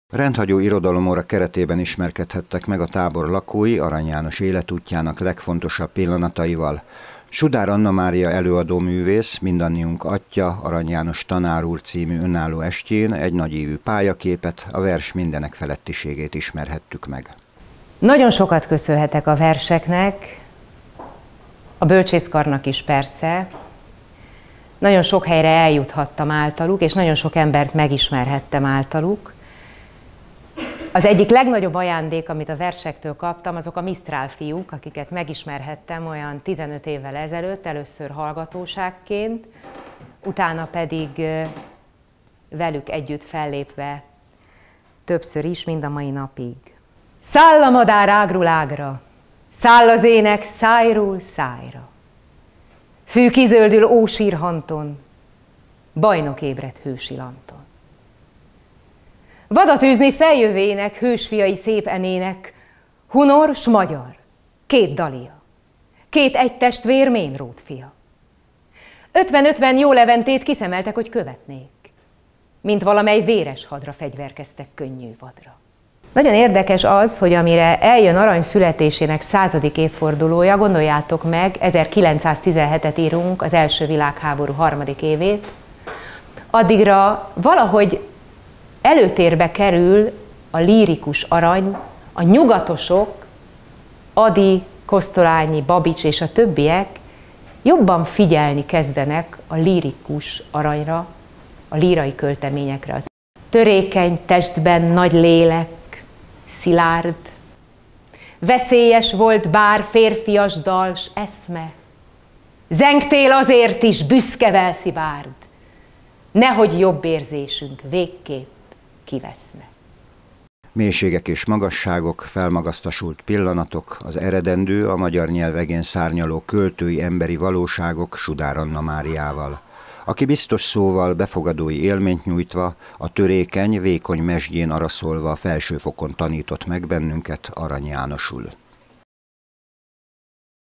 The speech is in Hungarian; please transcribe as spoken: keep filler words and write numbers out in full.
Rendhagyó irodalomóra keretében ismerkedhettek meg a tábor lakói Arany János életútjának legfontosabb pillanataival. Sudár Anna Mária előadó művész, mindannyiunk atya, Arany János tanár úr című önálló estjén egy nagyívű pályaképet, a vers mindenek felettiségét ismerhettük meg. Nagyon sokat köszönhetek a verseknek, a bölcsészkarnak is persze. Nagyon sok helyre eljuthattam általuk, és nagyon sok embert megismerhettem általuk. Az egyik legnagyobb ajándék, amit a versektől kaptam, azok a Misztrál fiúk, akiket megismerhettem olyan tizenöt évvel ezelőtt, először hallgatóságként, utána pedig velük együtt fellépve többször is, mind a mai napig. Száll a madár ágról ágra, száll az ének szájról szájra. Fű kizöldül ósírhanton, bajnok ébredt hősilanton. Vadat űzni feljövének, hősfiai szép enének, hunor s magyar, két dalia, két egy testvér Ménrót fia. Ötven-ötven jó leventét kiszemeltek, hogy követnék, mint valamely véres hadra fegyverkeztek könnyű vadra. Nagyon érdekes az, hogy amire eljön Arany születésének századik évfordulója, gondoljátok meg, ezerkilencszáztizenhetet írunk, az első világháború harmadik évét, addigra valahogy előtérbe kerül a lírikus Arany, a nyugatosok, Ady, Kosztolányi, Babics és a többiek jobban figyelni kezdenek a lírikus Aranyra, a lírai költeményekre. Törékeny testben nagy lélek, szilárd, veszélyes volt bár férfias dal s eszme, zengtél azért is büszke velszibárd, nehogy jobb érzésünk végképp kiveszne. Mélységek és magasságok, felmagasztasult pillanatok, az eredendő, a magyar nyelvegén szárnyaló költői emberi valóságok Sudár Anna Máriával, aki biztos szóval, befogadói élményt nyújtva, a törékeny, vékony mesdjén araszolva felsőfokon tanított meg bennünket Arany Jánosul.